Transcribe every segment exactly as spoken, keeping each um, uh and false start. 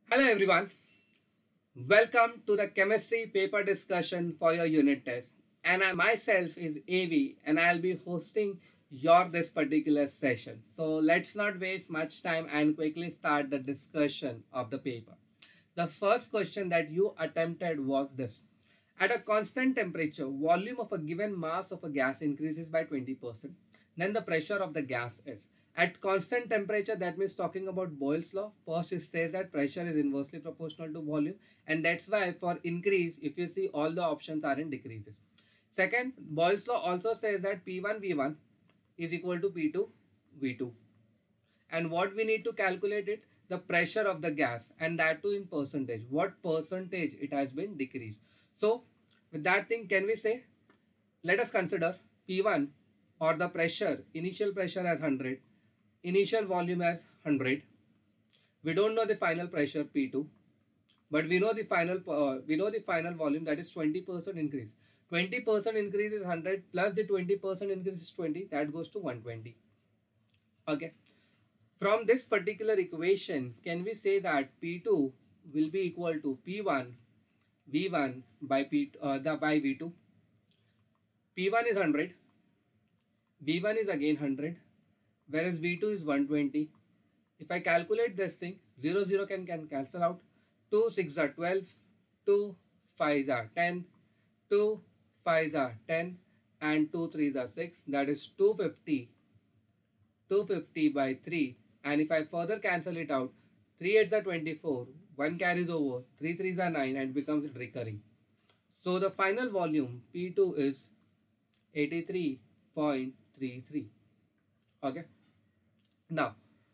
Hello everyone, welcome to the chemistry paper discussion for your unit test. And I myself is A V and I'll be hosting your this particular session. So let's not waste much time and quickly start the discussion of the paper. The first question that you attempted was this. At a constant temperature, volume of a given mass of a gas increases by twenty percent. Then the pressure of the gas is. At constant temperature, that means talking about Boyle's law. First, it says that pressure is inversely proportional to volume. And that's why for increase, if you see all the options are in decreases. Second, Boyle's law also says that P one V one is equal to P two V two. And what we need to calculate it? The pressure of the gas, and that too in percentage. What percentage it has been decreased. So with that thing, can we say, let us consider P one or the pressure, initial pressure as one hundred, initial volume as one hundred. We don't know the final pressure P two, but we know the final uh, we know the final volume, that is twenty percent increase. twenty percent increase is one hundred plus the twenty percent increase is twenty, that goes to one hundred twenty. Okay. From this particular equation, can we say that P two will be equal to P one V one by P uh, the by V two. P one is one hundred, V one is again one hundred, whereas V two is one hundred twenty. If I calculate this thing, zero zero can, can cancel out. two six are twelve, two fives are ten, two fives are ten, and two threes are six. That is two hundred fifty. two hundred fifty by three. And if I further cancel it out, three eights are twenty-four, one carries over, three threes are nine, and becomes recurring. So the final volume P two is eighty-three point three three. Okay. Now,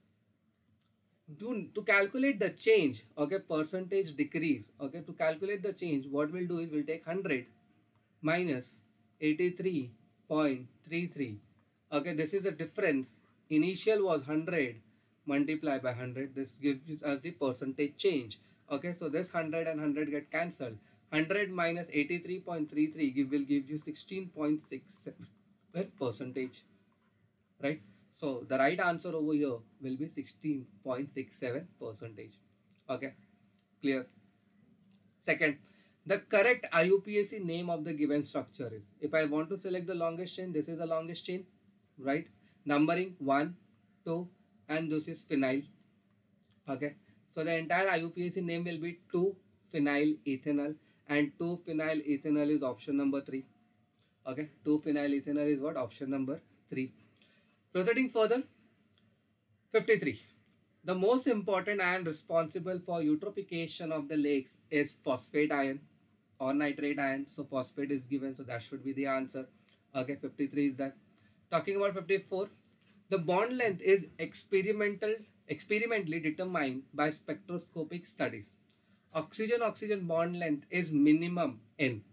to, to calculate the change, okay, percentage decrease, okay, to calculate the change, what we'll do is we'll take one hundred minus eighty-three point three three. Okay, this is the difference. Initial was one hundred multiplied by one hundred. This gives us the percentage change. Okay, so this one hundred and one hundred get cancelled. one hundred minus eighty-three point three three give, will give you sixteen point six seven percentage. Right? So the right answer over here will be sixteen point six seven percentage. Okay, clear? Second, the correct I U P A C name of the given structure is, if I want to select the longest chain, this is the longest chain, right? Numbering one, two, and this is phenyl. Okay, so the entire I U P A C name will be two phenyl ethanol, and two phenyl ethanol is option number three. Okay, two phenyl ethanol is what? Option number three. Proceeding further, fifty-three. The most important ion responsible for eutrophication of the lakes is phosphate ion or nitrate ion. So phosphate is given, so that should be the answer. Okay, fifty-three is that. Talking about fifty-four, the bond length is experimental experimentally determined by spectroscopic studies. Oxygen-oxygen bond length is minimum N.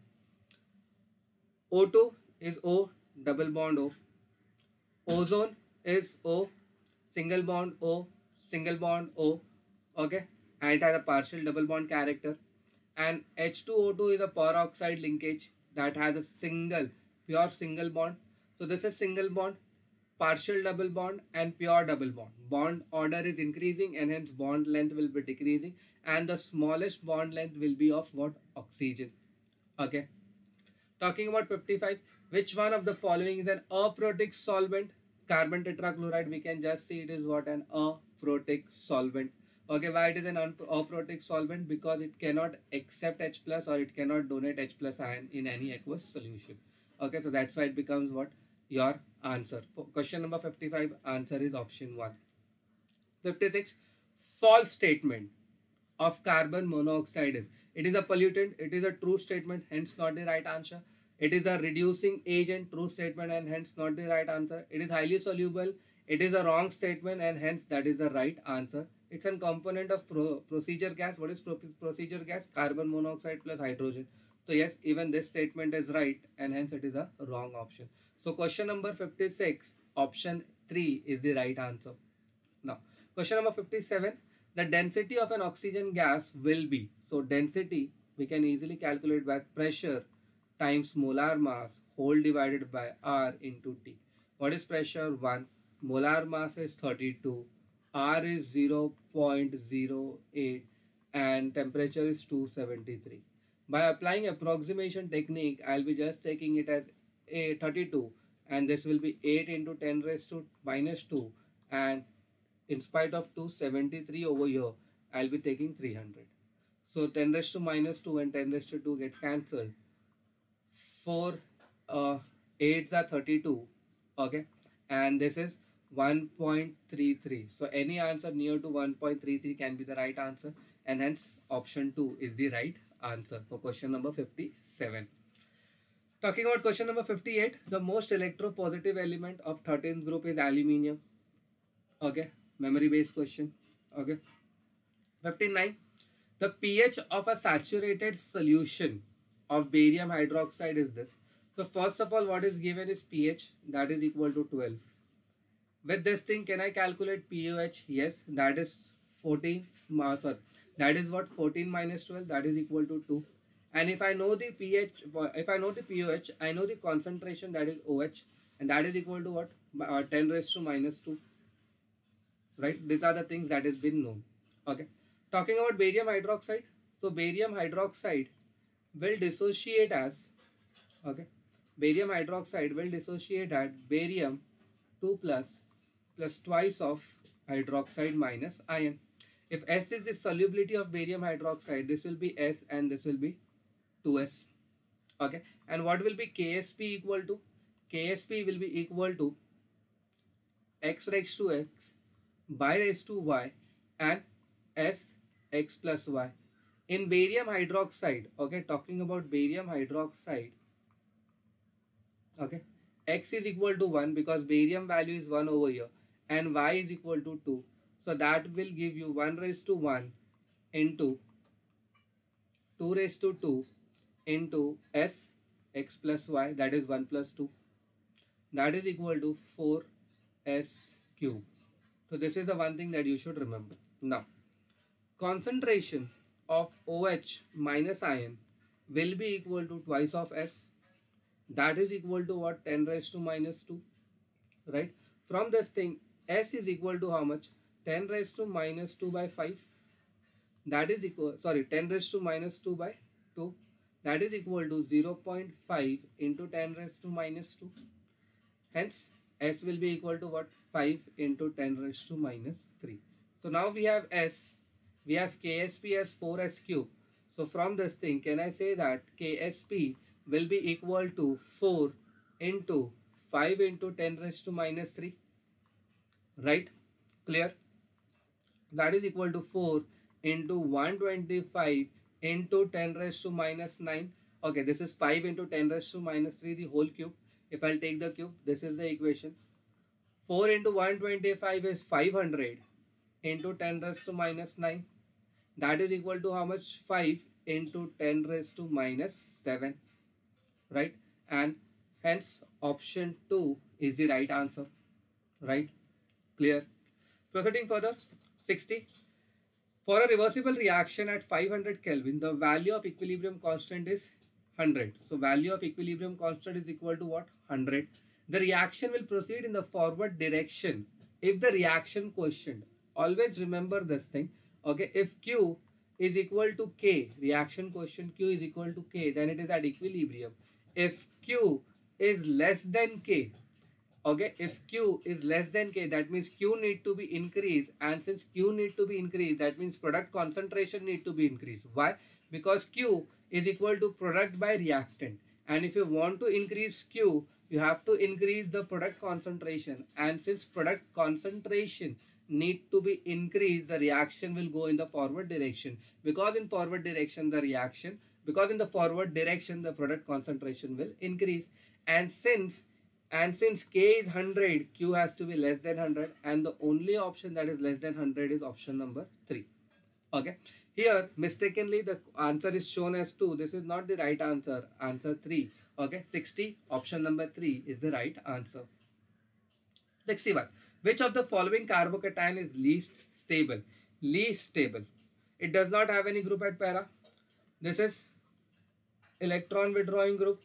O two is O, double bond O. Ozone is O, single bond O, single bond O, okay, and it has a partial double bond character. And H two O two is a peroxide linkage that has a single, pure single bond. So this is single bond, partial double bond, and pure double bond. Bond order is increasing and hence bond length will be decreasing, and the smallest bond length will be of what? Oxygen. Okay. Talking about fifty-five, which one of the following is an aprotic solvent? Carbon tetrachloride, we can just see it is what? An aprotic solvent. Okay, why it is an aprotic solvent? Because it cannot accept H plus or it cannot donate H plus ion in any aqueous solution. Okay, so that's why it becomes what? Your answer. For question number fifty-five, answer is option one. fifty-six, false statement of carbon monoxide is, it is a pollutant, it is a true statement, hence not the right answer. It is a reducing agent, true statement, and hence not the right answer. It is highly soluble, it is a wrong statement, and hence that is the right answer. It's a component of pro procedure gas. What is pro procedure gas? Carbon monoxide plus hydrogen. So yes, even this statement is right, and hence it is a wrong option. So question number fifty-six, option three is the right answer. Now, question number fifty-seven, the density of an oxygen gas will be, so density we can easily calculate by pressure times molar mass whole divided by R into T. What is pressure? one. Molar mass is thirty-two. R is zero point zero eight. and temperature is two seventy-three. By applying approximation technique, I'll be just taking it as a thirty-two, and this will be eight into ten raised to minus two, and in spite of two seventy-three over here, I'll be taking three hundred. So ten raised to minus two and ten raised to two get cancelled. four uh, eights are thirty-two, okay, and this is one point three three. So any answer near to one point three three can be the right answer, and hence option two is the right answer for question number fifty-seven. Talking about question number fifty-eight, the most electropositive element of thirteenth group is aluminium. Okay, memory based question. Okay, fifty-nine, the pH of a saturated solution of barium hydroxide is this. So first of all, what is given is pH, that is equal to twelve. With this thing, can I calculate P O H? Yes, that is fourteen. Uh, sorry, that is what fourteen minus twelve, that is equal to two. And if I know the pH, if I know the P O H, I know the concentration, that is O H, and that is equal to what? Uh, ten raised to minus two. Right? These are the things that has been known. Okay. Talking about barium hydroxide. So barium hydroxide will dissociate as, okay, barium hydroxide will dissociate at barium two plus plus twice of hydroxide minus iron. If S is the solubility of barium hydroxide, this will be S and this will be two S. Okay, and what will be K S P equal to? K S P will be equal to x raised to x by raised to y and S x plus y. In barium hydroxide, okay, talking about barium hydroxide, okay, x is equal to one because barium value is one over here, and y is equal to two. So that will give you one raised to one into two raised to two into S x plus y, that is one plus two. That is equal to four S cube. So this is the one thing that you should remember. Now, concentration of OH minus iron will be equal to twice of S. That is equal to what? ten raised to minus two. Right? From this thing, S is equal to how much? ten raised to minus two by five. That is equal, sorry, ten raised to minus two by two. That is equal to zero point five into ten raised to minus two. Hence, S will be equal to what? five into ten raised to minus three. So now we have S. We have K S P as four S cube. So from this thing, can I say that K S P will be equal to four into five into ten raised to minus three? Right? Clear? That is equal to four into one hundred twenty-five into ten raised to minus nine. Okay, this is five into ten raised to minus three, the whole cube. If I'll take the cube, this is the equation. four into one hundred twenty-five is five hundred into ten raised to minus nine. That is equal to how much? five into ten raised to minus seven. Right? And hence option two is the right answer. Right? Clear? Proceeding further. sixty. For a reversible reaction at five hundred Kelvin, the value of equilibrium constant is one hundred. So value of equilibrium constant is equal to what? one hundred. The reaction will proceed in the forward direction if the reaction quotient, always remember this thing, okay, if Q is equal to K, reaction quotient Q is equal to K, then it is at equilibrium. If Q is less than K, okay, if Q is less than K, that means Q need to be increased, and since Q need to be increased, that means product concentration need to be increased. Why? Because Q is equal to product by reactant, and if you want to increase Q, you have to increase the product concentration, and since product concentration need to be increased, the reaction will go in the forward direction, because in forward direction the reaction, because in the forward direction the product concentration will increase, and since and since K is one hundred, Q has to be less than one hundred, and the only option that is less than one hundred is option number three. Okay, here mistakenly the answer is shown as two. This is not the right answer. Answer three. Okay, sixty, option number three is the right answer. sixty-one. Which of the following carbocation is least stable? Least stable. It does not have any group at para. This is electron withdrawing group.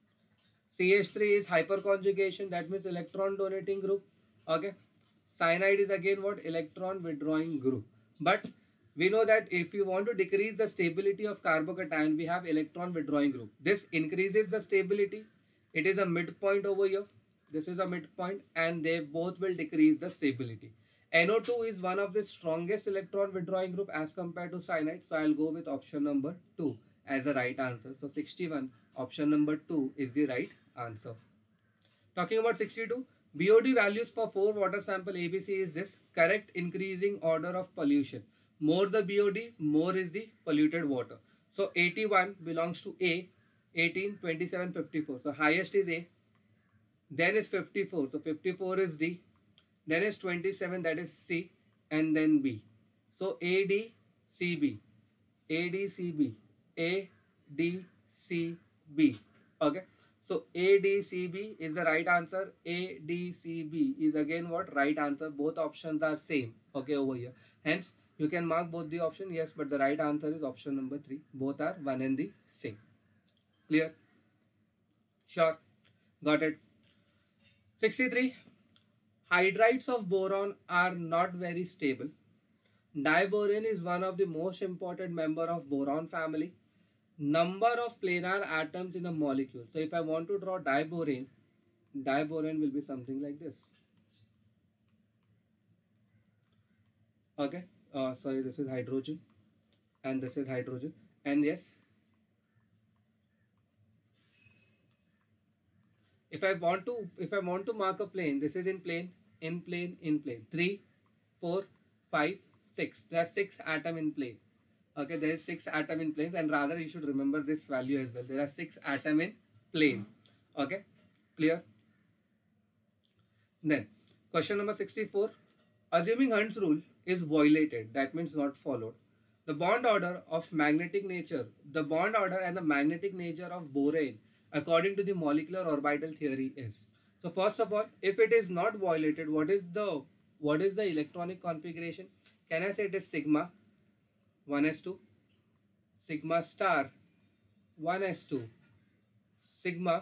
C H three is hyperconjugation, that means electron donating group. Okay. Cyanide is again what? Electron withdrawing group. But We know that if you want to decrease the stability of carbocation, we have electron withdrawing group. This increases the stability. It is a midpoint over here. This is a midpoint, and they both will decrease the stability. N O two is one of the strongest electron withdrawing group as compared to cyanide. So I'll go with option number two as the right answer. So sixty-one, option number two is the right answer. Talking about sixty-two, B O D values for four water sample A B C is this: correct increasing order of pollution. More the B O D, more is the polluted water. So eighty-one belongs to A, eighteen, twenty-seven, fifty-four. So highest is A, then is fifty-four. So fifty-four is D, then is twenty-seven, that is C, and then B. So A, D, C, B, A, D, C, B, A, D, C, B. Okay. So A, D, C, B is the right answer. A, D, C, B is again what? Right answer. Both options are same. Okay, over here. Hence, you can mark both the option. Yes, but the right answer is option number three. Both are one and the same. Clear? Sure. Got it. sixty-three. Hydrides of boron are not very stable. Diboron is one of the most important member of boron family. Number of planar atoms in a molecule. So if I want to draw diboron, diboron will be something like this. Okay. Uh, sorry, this is hydrogen, and this is hydrogen, and yes, if I want to if I want to mark a plane, this is in plane, in plane, in plane. Three, four, five, six. There are six atom in plane. Okay, there is six atom in plane, and rather you should remember this value as well. There are six atom in plane. Okay, clear? Then question number sixty-four. Assuming Hund's rule is violated, that means not followed, the bond order of magnetic nature, the bond order and the magnetic nature of boron according to the molecular orbital theory is. So first of all, if it is not violated, what is the what is the electronic configuration? Can I say it is sigma one s two, sigma star one s two, sigma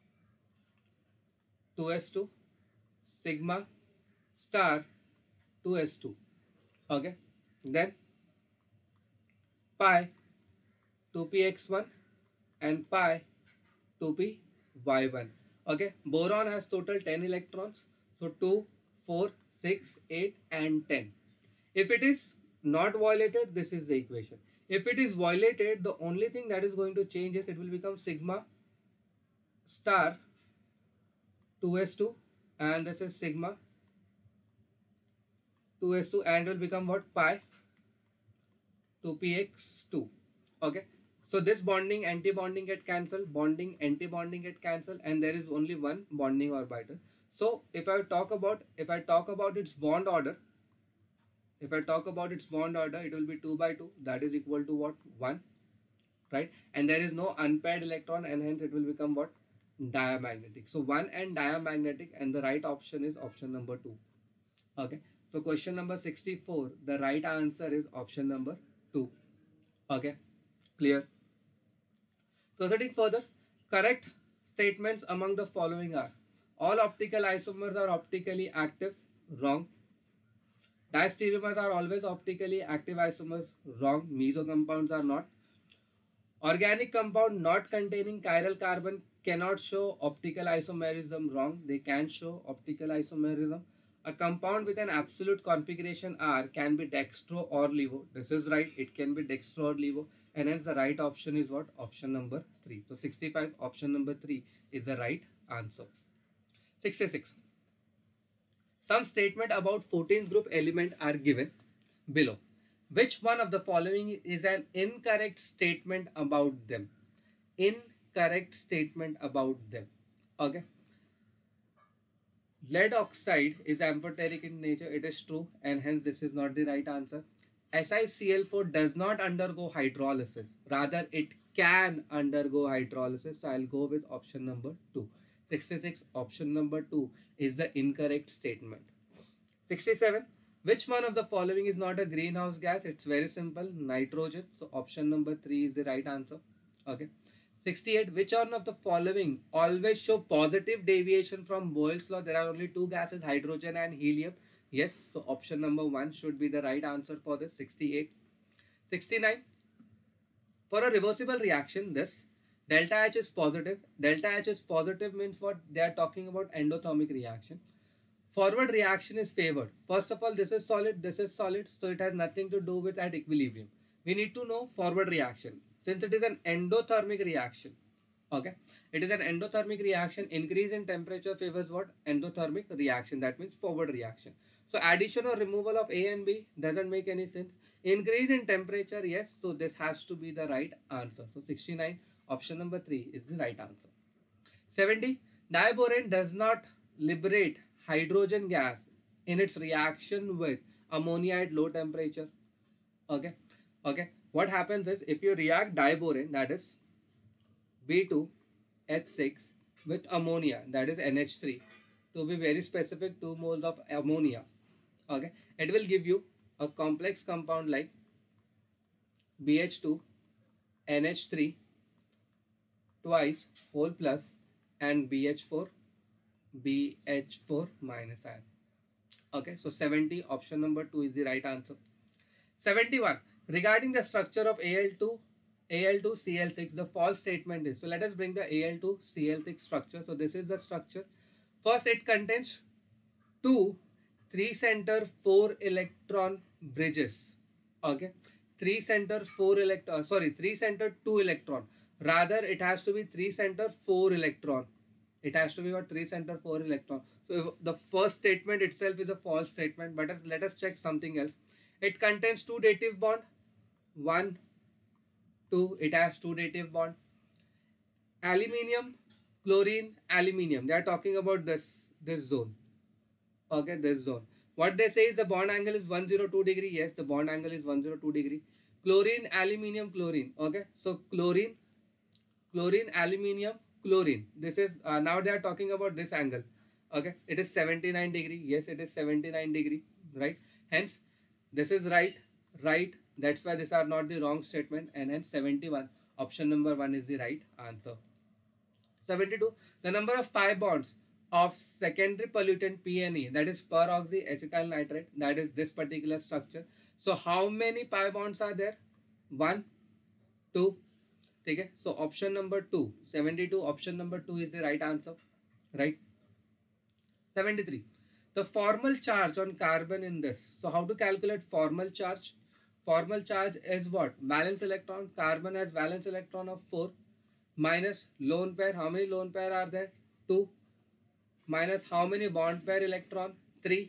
two s two, sigma star two s two. Okay, then pi two p x one and pi two p y one. Okay, boron has total ten electrons. So two, four, six, eight and ten. If it is not violated, this is the equation. If it is violated, the only thing that is going to change is it will become sigma star two s two, and this is sigma two s two, and will become what? Pi two p x two. Okay, so this bonding anti-bonding get cancelled, bonding anti-bonding get cancelled, and there is only one bonding orbital. So if I talk about if I talk about its bond order, if I talk about its bond order, it will be two by two, that is equal to what? one, right? And there is no unpaired electron, and hence it will become what? Diamagnetic. So one and diamagnetic, and the right option is option number two. Okay, so question number sixty-four, the right answer is option number two. Okay, clear? Proceeding further, correct statements among the following are: all optical isomers are optically active. Wrong. Diastereomers are always optically active isomers. Wrong. Meso compounds are not. Organic compound not containing chiral carbon cannot show optical isomerism. Wrong. They can show optical isomerism. A compound with an absolute configuration R can be dextro or levo. This is right. It can be dextro or levo. And hence the right option is what? Option number three. So sixty-five, option number three is the right answer. sixty-six. Some statement about fourteenth group element are given below. Which one of the following is an incorrect statement about them? Incorrect statement about them. Okay. Lead oxide is amphoteric in nature. It is true, and hence this is not the right answer. S i C l four does not undergo hydrolysis. Rather, it can undergo hydrolysis. So I'll go with option number two. sixty-six, option number two is the incorrect statement. sixty-seven. Which one of the following is not a greenhouse gas? It's very simple. Nitrogen. So option number three is the right answer. Okay. sixty-eight. Which one of the following always show positive deviation from Boyle's law? There are only two gases, hydrogen and helium. Yes. So option number one should be the right answer for this. sixty-eight. sixty-nine. For a reversible reaction, this delta H is positive. Delta H is positive means what? They are talking about endothermic reaction. Forward reaction is favored. First of all, this is solid, this is solid, so it has nothing to do with at equilibrium. We need to know forward reaction. Since it is an endothermic reaction, okay, it is an endothermic reaction, increase in temperature favors what? Endothermic reaction, that means forward reaction. So addition or removal of A and B doesn't make any sense. Increase in temperature, yes, so this has to be the right answer. So sixty-nine, option number three is the right answer. seventy, diborane does not liberate hydrogen gas in its reaction with ammonia at low temperature. Okay, okay. What happens is, if you react diborane, that is B two H six with ammonia, that is N H three, to be very specific, two moles of ammonia, okay, it will give you a complex compound like B H two N H three twice whole plus and B H four B H four minus ion. Okay, so seventy, option number two is the right answer. seventy-one, regarding the structure of A L two A L two C L six, the false statement is, so let us bring the A L two C L six structure. So this is the structure. First, it contains two three center four electron bridges. Okay, three center four electron, sorry, three center two electron. Rather, it has to be three center four electron. It has to be what? three center four electron. So the first statement itself is a false statement, but let us check something else. It contains two dative bond, one, two, it has two dative bond. Aluminium, chlorine, aluminium. They are talking about this, this zone. Okay, this zone. What they say is the bond angle is one hundred two degree. Yes, the bond angle is one hundred two degree. Chlorine, aluminium, chlorine. Okay, so chlorine, chlorine, aluminium, chlorine. This is, uh, now they are talking about this angle. Okay, it is seventy-nine degree. Yes, it is seventy-nine degree, right? Hence, this is right, right. That's why these are not the wrong statement, and hence seventy-one, option number one is the right answer. seventy-two, the number of pi bonds of secondary pollutant P N E, that is peroxyacetyl nitrate, that is this particular structure. So how many pi bonds are there? One, two. Okay, so option number two, seventy-two, option number two is the right answer, right? seventy-three, the formal charge on carbon in this. So how to calculate formal charge? Formal charge is what? Valence electron. Carbon has valence electron of four minus lone pair. How many lone pair are there? two. Minus how many bond pair electron? three.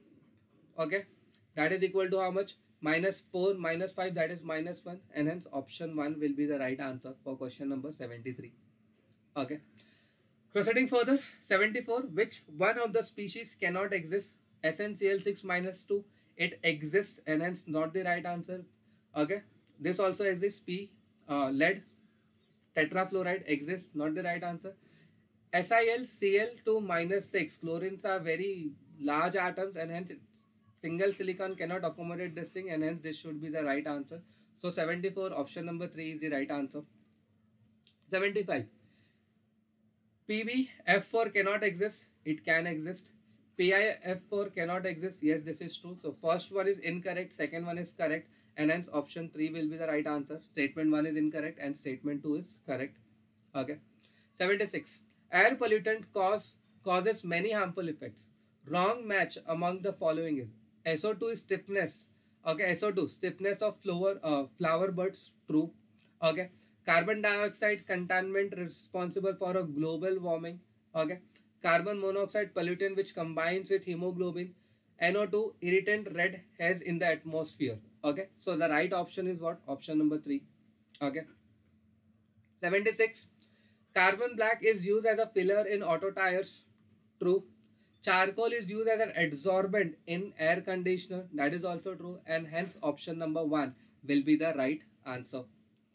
Okay, that is equal to how much? Minus four minus five, that is minus one, and hence option one will be the right answer for question number seventy-three. Okay, proceeding further, seventy-four, which one of the species cannot exist? S N C L six minus two, it exists, and hence not the right answer. Okay, this also exists. P, uh, lead, tetrafluoride exists, not the right answer. S I L C L two minus six, chlorines are very large atoms, and hence single silicon cannot accommodate this thing, and hence this should be the right answer. So seventy-four, option number three is the right answer. seventy-five, P B F four cannot exist, it can exist. P I F four cannot exist, yes, this is true. So first one is incorrect, second one is correct, and hence option three will be the right answer. Statement one is incorrect and statement two is correct. Okay. seventy-six, air pollutant cause causes many harmful effects. Wrong match among the following is S O two is stiffness. Okay, S O two, stiffness of flower uh, flower buds, true. Okay, carbon dioxide contaminant responsible for a global warming. Okay, carbon monoxide pollutant which combines with hemoglobin. N O two, irritant red haze in the atmosphere. Okay, so the right option is what? Option number three. Okay. seventy-six, carbon black is used as a filler in auto tires, true. Charcoal is used as an adsorbent in air conditioner, that is also true, and hence option number one will be the right answer.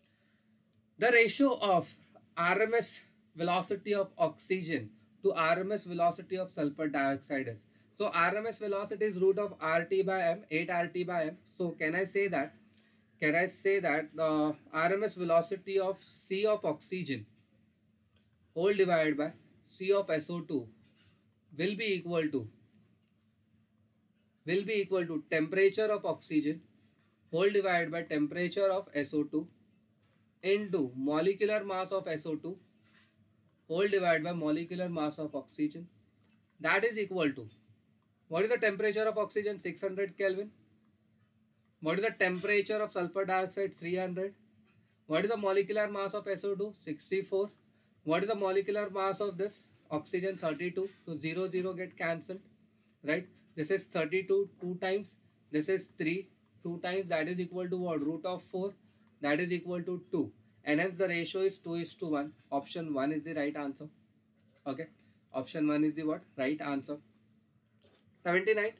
The ratio of R M S velocity of oxygen to R M S velocity of sulfur dioxide is. So R M S velocity is root of R T by M, eight R T by M. So can I say that, can I say that the R M S velocity of C of oxygen whole divided by C of S O two will be equal to will be equal to temperature of oxygen whole divided by temperature of S O two into molecular mass of S O two whole divided by molecular mass of oxygen. That is equal to, what is the temperature of oxygen? six hundred Kelvin. What is the temperature of sulfur dioxide? three hundred. What is the molecular mass of S O two? sixty-four. What is the molecular mass of this oxygen? thirty-two. So zero zero get cancelled, right? This is thirty-two two times. This is three two times. That is equal to what? Root of four. That is equal to two. And hence the ratio is two is to one. Option one is the right answer. Okay. Option one is the what? Right answer. seventy-nine.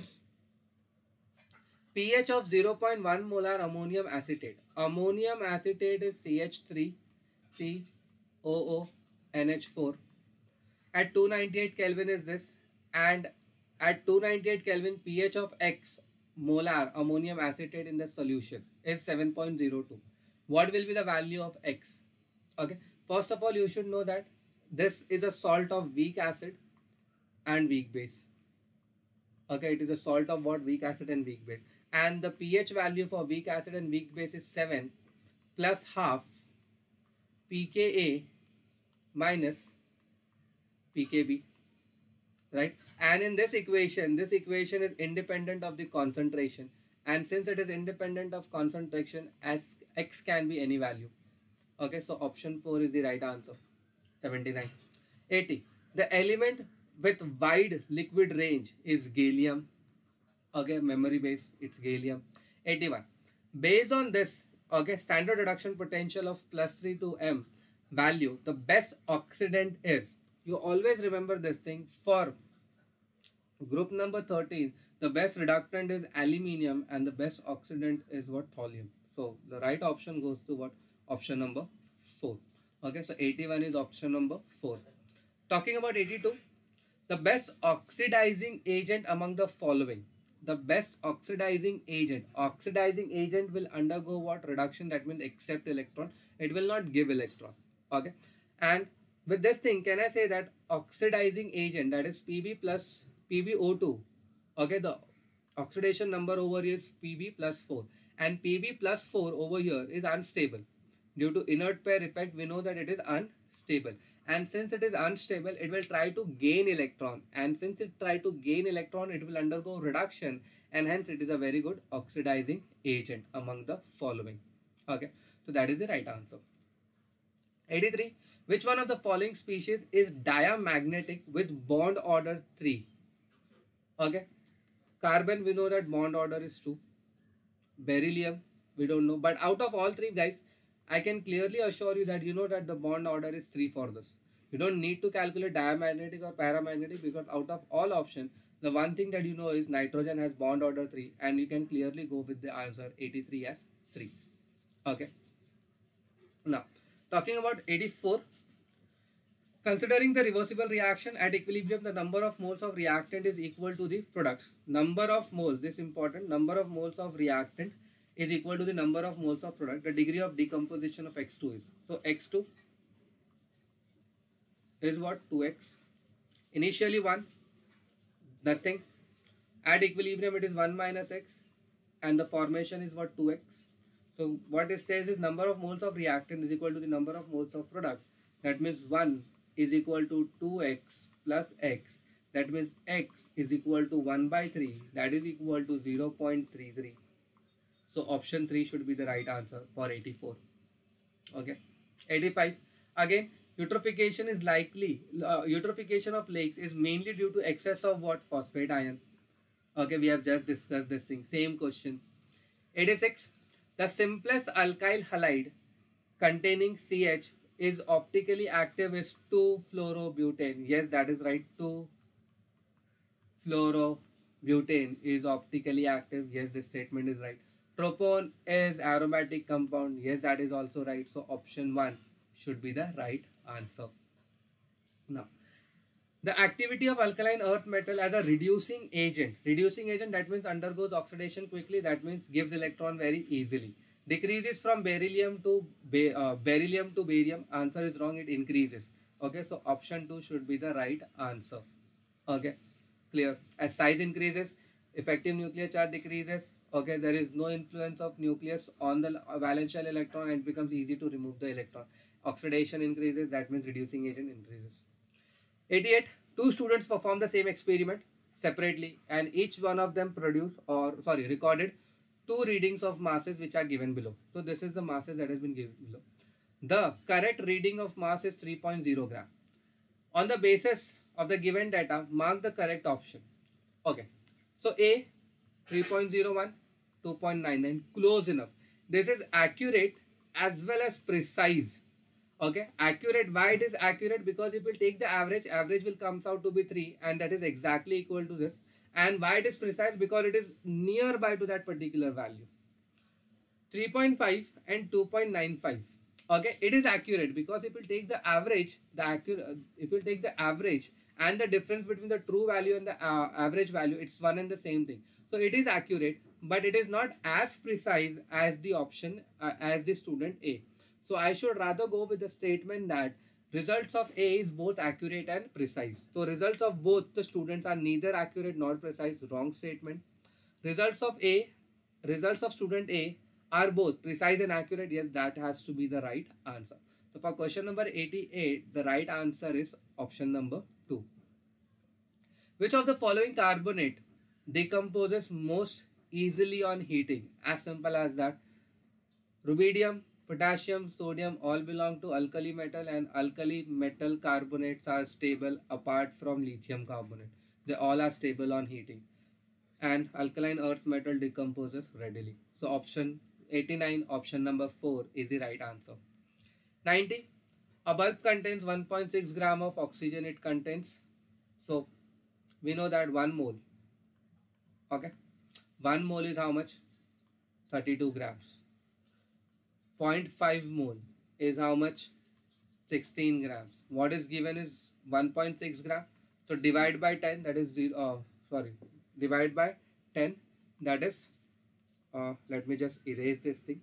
pH of zero point one molar ammonium acetate. Ammonium acetate is C H three C O O N H four. At two ninety-eight Kelvin is this. And at two ninety-eight Kelvin, pH of X molar ammonium acetate in the solution is seven point zero two. What will be the value of X? Okay. First of all, you should know that this is a salt of weak acid and weak base. Okay, it is a salt of what? Weak acid and weak base. And the pH value for weak acid and weak base is seven plus half pKa minus pKb. Right? And in this equation, this equation is independent of the concentration. And since it is independent of concentration, as X can be any value. Okay, so option four is the right answer. seventy-nine. eighty. The element with wide liquid range is gallium. Okay, memory base, it's gallium. eighty-one. Based on this, okay, standard reduction potential of plus three to M value, the best oxidant is, you always remember this thing, for group number thirteen, the best reductant is aluminium and the best oxidant is what? Thallium. So the right option goes to what? Option number four. Okay, so eighty-one is option number four. Talking about eighty-two, the best oxidizing agent among the following. The best oxidizing agent. Oxidizing agent will undergo what? Reduction. That means accept electron. It will not give electron. Okay. And with this thing, can I say that oxidizing agent, that is P B plus P b O two. Okay, the oxidation number over here is P b plus four. And P b plus four over here is unstable. Due to inert pair effect, we know that it is unstable. And since it is unstable, it will try to gain electron. And since it try to gain electron, it will undergo reduction. And hence it is a very good oxidizing agent among the following. Okay, so that is the right answer. eighty-three. Which one of the following species is diamagnetic with bond order three? Okay, carbon, we know that bond order is two. Beryllium, we don't know. But out of all three, guys, I can clearly assure you that you know that the bond order is three for this. You don't need to calculate diamagnetic or paramagnetic, because out of all options, the one thing that you know is nitrogen has bond order three, and you can clearly go with the answer eighty-three as three. Okay. Now, talking about eighty-four, considering the reversible reaction at equilibrium, the number of moles of reactant is equal to the product. Number of moles, this is important, number of moles of reactant is equal to the number of moles of product. The degree of decomposition of X two is. So X two is what? two X. Initially one, nothing. At equilibrium it is one minus X, and the formation is what? two X. So what it says is number of moles of reactant is equal to the number of moles of product. That means one is equal to two X plus X. That means X is equal to one by three. That is equal to zero point three three. So option three should be the right answer for eighty-four. Okay. eighty-five. Again, eutrophication is likely, uh, eutrophication of lakes is mainly due to excess of what? Phosphate ion. Okay, we have just discussed this thing. Same question. eighty-six. The simplest alkyl halide containing C H is optically active is two fluorobutane. Yes, that is right. two fluorobutane is optically active. Yes, this statement is right. Tropone is aromatic compound. Yes, that is also right. So option one should be the right answer. Now, the activity of alkaline earth metal as a reducing agent. Reducing agent, that means undergoes oxidation quickly. That means gives electron very easily. Decreases from beryllium to uh, beryllium to barium. Answer is wrong. It increases. Okay, so option two should be the right answer. Okay, clear. As size increases, effective nuclear charge decreases. Okay, there is no influence of nucleus on the valence shell electron, and it becomes easy to remove the electron. Oxidation increases, that means reducing agent increases. eighty-eight. Two students perform the same experiment separately, and each one of them produced or sorry recorded two readings of masses which are given below. So this is the masses that has been given below. The correct reading of mass is three point zero gram. On the basis of the given data, mark the correct option. Okay. So A, three point zero one, two point nine nine, close enough. This is accurate as well as precise. Okay, accurate. Why it is accurate? Because if we take the average, average will comes out to be three, and that is exactly equal to this. And why it is precise? Because it is nearby to that particular value. three point five and two point nine five. Okay, it is accurate because if we take the average, the accurate, if we take the average and the difference between the true value and the uh, average value, it's one and the same thing. So it is accurate, but it is not as precise as the option uh, as the student A. So I should rather go with the statement that results of A is both accurate and precise. So results of both the students are neither accurate nor precise. Wrong statement. Results of A, results of student A are both precise and accurate. Yes, that has to be the right answer. So for question number eighty-eight, the right answer is option number two. Which of the following carbonate decomposes most easily on heating? As simple as that. Rubidium, potassium, sodium all belong to alkali metal, and alkali metal carbonates are stable apart from lithium carbonate. They all are stable on heating. And alkaline earth metal decomposes readily. So option eighty-nine, option number four is the right answer. ninety. A bulb contains one point six gram of oxygen it contains. So we know that one mole. Okay. one mole is how much? thirty-two grams. zero point five mole is how much? sixteen grams. What is given is one point six gram. So divide by ten, that is zero. Uh, sorry, divide by ten, that is. Uh, let me just erase this thing.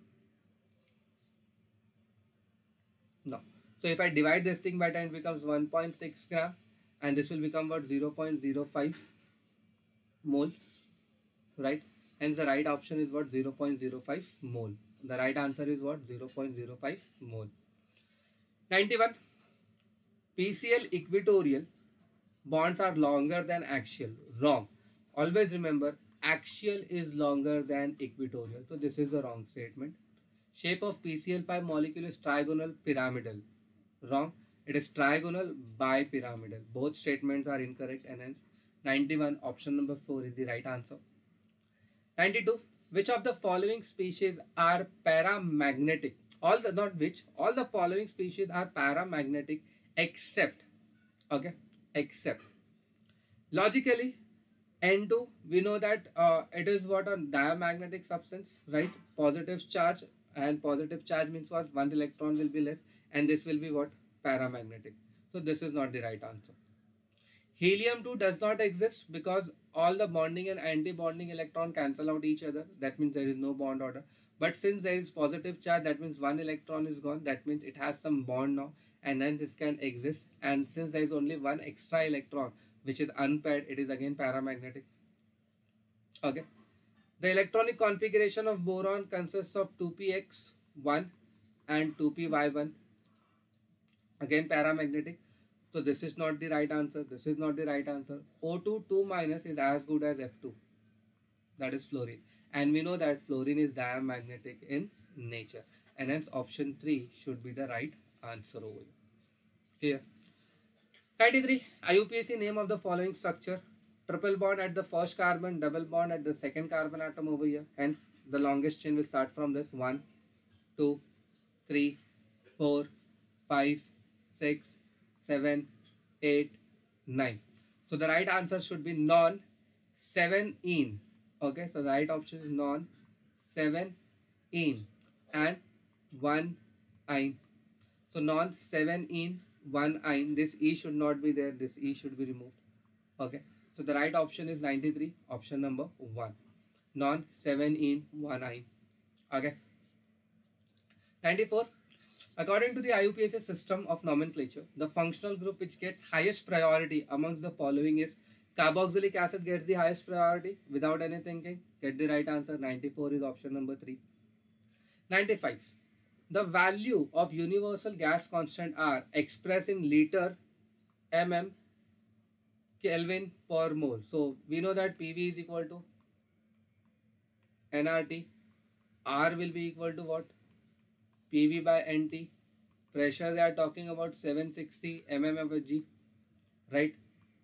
No. So if I divide this thing by ten, it becomes one point six gram, and this will become what? zero point zero five mole, right? Hence the right option is what? zero point zero five mole. The right answer is what? zero point zero five mole. ninety-one. P C L equatorial bonds are longer than axial. Wrong. Always remember, axial is longer than equatorial. So this is the wrong statement. Shape of P C L five molecule is trigonal pyramidal. Wrong. It is trigonal bipyramidal. Both statements are incorrect, and hence ninety-one, option number four is the right answer. ninety-two. Which of the following species are paramagnetic? All the, not which, all the following species are paramagnetic except, okay, except. Logically, N two, we know that uh, it is what? A diamagnetic substance, right? Positive charge, and positive charge means what? One electron will be less, and this will be what? Paramagnetic. So this is not the right answer. Helium two does not exist because all the bonding and anti-bonding electron cancel out each other. That means there is no bond order. But since there is positive charge, that means one electron is gone. That means it has some bond now, and then this can exist. And since there is only one extra electron, which is unpaired, it is again paramagnetic. Okay. The electronic configuration of boron consists of two p x one and two p y one. Again paramagnetic. So this is not the right answer. This is not the right answer. O two two minus is as good as F two. That is fluorine. And we know that fluorine is diamagnetic in nature. And hence option three should be the right answer over here. ninety-three. I U P A C name of the following structure. Triple bond at the first carbon, double bond at the second carbon atom over here. Hence the longest chain will start from this. one, two, three, four, five, six, seven, eight, nine. So the right answer should be non seven ene. Okay, so the right option is non seven ene and one ine. So non seven ene, one ine. This E should not be there. This E should be removed. Okay, so the right option is ninety-three, option number one. Non seven ene, one ine. Okay. ninety-four. According to the I U P A C system of nomenclature, the functional group which gets highest priority amongst the following is Carboxylic acid gets the highest priority without any thinking. Get the right answer. ninety-four is option number three. ninety-five. The value of universal gas constant R expressed in liter mm Kelvin per mole. So we know that P V is equal to N R T. R will be equal to what? P V by N T. Pressure they are talking about seven hundred sixty millimeters of G. Right?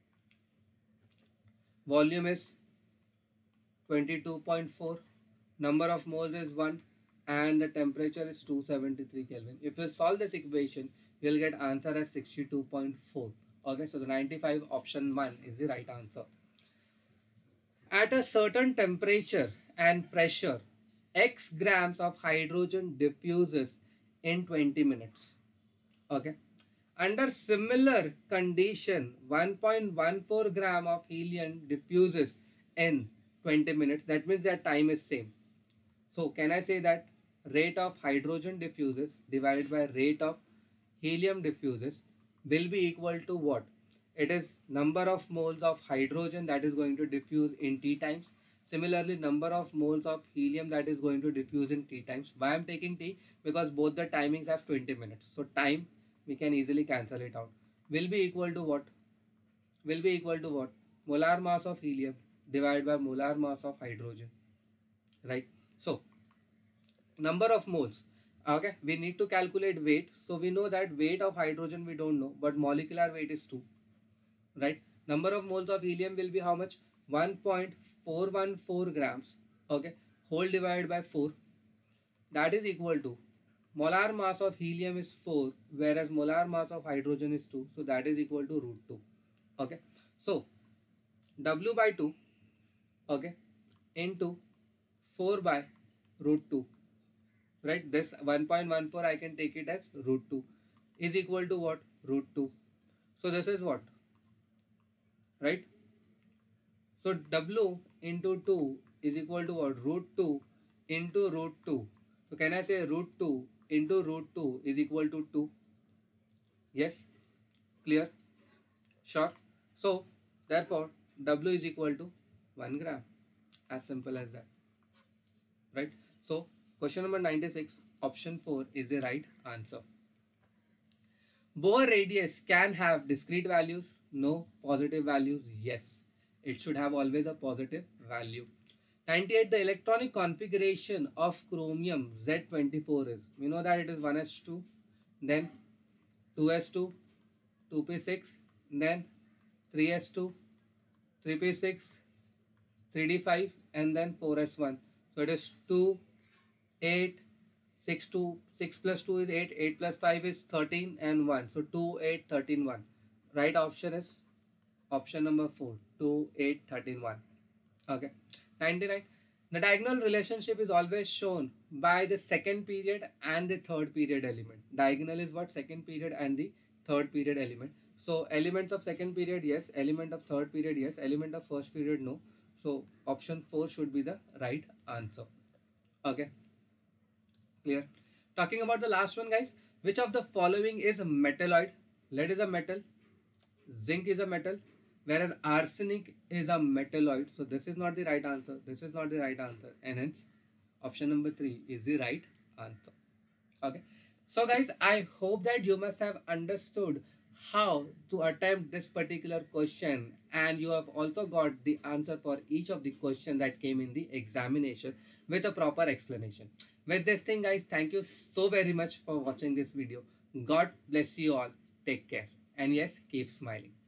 Volume is twenty-two point four. Number of moles is one. And the temperature is two hundred seventy-three Kelvin. If you solve this equation, you will get answer as sixty-two point four. Okay, so the ninety-five option one is the right answer. At a certain temperature and pressure, X grams of hydrogen diffuses in twenty minutes. Okay. Under similar condition, one point one four gram of helium diffuses in twenty minutes. That means their time is same. So can I say that rate of hydrogen diffuses divided by rate of helium diffuses will be equal to what? It is number of moles of hydrogen that is going to diffuse in T times. Similarly, number of moles of helium that is going to diffuse in T times. Why I am taking T? Because both the timings have twenty minutes. So time we can easily cancel it out. Will be equal to what? Will be equal to what? Molar mass of helium divided by molar mass of hydrogen. Right? So number of moles. Okay, we need to calculate weight. So we know that weight of hydrogen we don't know, but molecular weight is two. Right? Number of moles of helium will be how much? one point four one four grams. Okay, whole divided by four. That is equal to molar mass of helium is four, whereas molar mass of hydrogen is two. So that is equal to root two. Okay, so W by two. Okay, into four by root two. Right, this one point one four I can take it as root two is equal to what? Root two. So this is what? Right? So W into two is equal to what? Root two into root two. So can I say root two into root two is equal to two? Yes? Clear? Sure? So therefore W is equal to one gram. As simple as that. Right? So question number ninety-six, option four is the right answer. Bohr radius can have discrete values? No. Positive values? Yes. It should have always a positive value. ninety-eight, the electronic configuration of chromium Z twenty-four is? We know that it is one S two, then two S two, two P six, then three S two, three P six, three D five, and then four S one. So it is two, eight, six, two, six plus two is eight, eight plus five is thirteen and one. So two, eight, thirteen, one. Right option is option number four, two, eight, thirteen, one. Okay. ninety-nine. The diagonal relationship is always shown by the second period and the third period element. Diagonal is what? Second period and the third period element. So element of second period, yes. Element of third period, yes. Element of first period, no. So option four should be the right answer. Okay. Clear? Talking about the last one, guys. Which of the following is a metalloid? Lead is a metal. Zinc is a metal. Whereas arsenic is a metalloid. So this is not the right answer. This is not the right answer. And hence option number three is the right answer. Okay. So guys, I hope that you must have understood how to attempt this particular question, and you have also got the answer for each of the questions that came in the examination with a proper explanation. With this thing, guys, thank you so very much for watching this video. God bless you all. Take care. And yes, keep smiling.